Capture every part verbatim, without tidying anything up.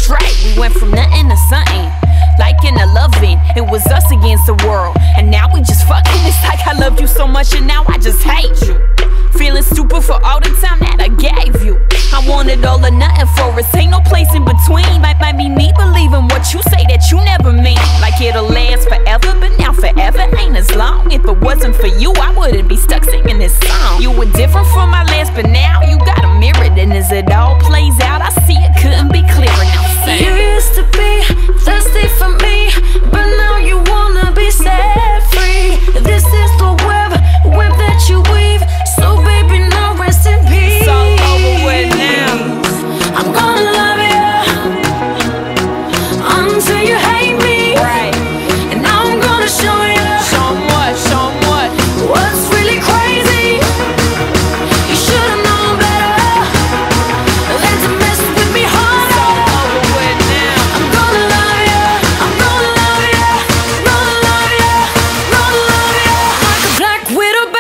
that's right. We went from nothing to something, liking to loving. It was us against the world, and now we just fucking. It's like I loved you so much and now I just hate you. Feeling stupid for all the time that I gave you. I wanted all or nothing for us, ain't no place in between. Might, might be me believing what you say that you never mean. Like it'll last forever, but now forever ain't as long. If it wasn't for you, I wouldn't be stuck singing this song. You were different from my last, but now you got a mirror. And as it all plays out, I see it couldn't be clearer. Now sing. You used to be thirsty for me, but now you wanna be set free. This is the web, web that you weave. So baby, now rest in peace. It's all over with now. I'm gonna love you until you hate me, right? And now I'm gonna show you. Show 'em what, show 'em what. What's really crazy? You should've known better than to mess with me harder. It's all over with now. I'm gonna love you, I'm gonna love you, gonna love you, gonna love you like a black widow, baby.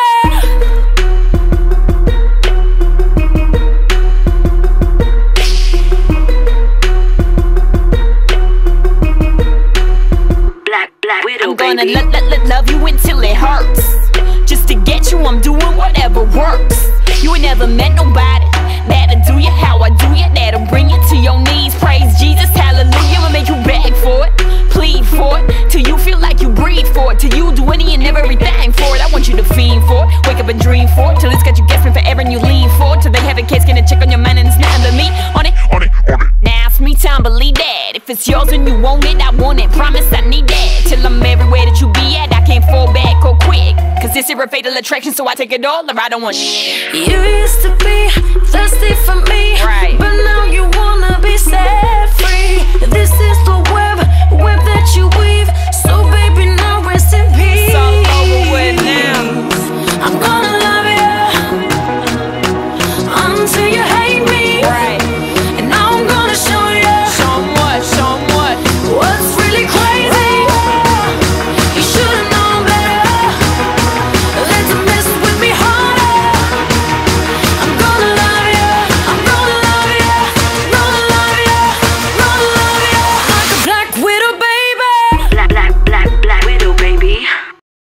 I'm gonna lo lo lo love you until it hurts. Just to get you, I'm doing whatever works. You ain't never met nobody that'll do you how I do you, that'll bring you to your knees. Praise Jesus, hallelujah, and make you beg for it, plead for it, till you feel like you breathe for it, till you do any and everything for it. I want you to fiend for it, wake up and dream for it, till it's got you guessing forever and you lean for it, till they have a case, get a check on your mind and it's nothing but me on it, on it, on it. Now it's me time, believe that. If it's yours and you want it, I want it, promise I need that. Till I'm everywhere that you be at, I can't fall back or quick, cause this is a fatal attraction, so I take it all or I don't want shit. You used to be thirsty for me, right? But now you wanna be set free. This is